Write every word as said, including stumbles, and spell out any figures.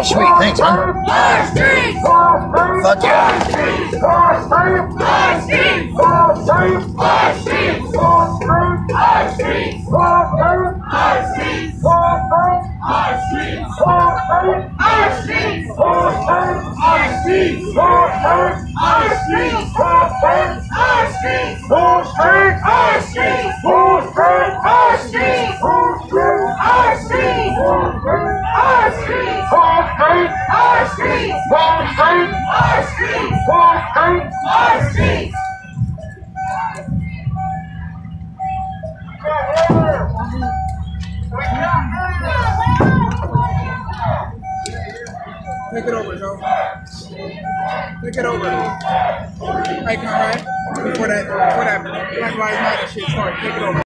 sweet. Thanks, man. Our streets! Fuck yeah. Our streets! Our streets! Our streets! Our streets! Our streets! Our streets! Our streets! Our streets! Our streets! Our streets! Our streets! Our streets! Our streets! Our streets! Our streets! Our streets! Our streets! Our streets! Take it over, Joe. Take it over. Hey, Conrad. Before that, before that Black Lives Matter shit started, take it over.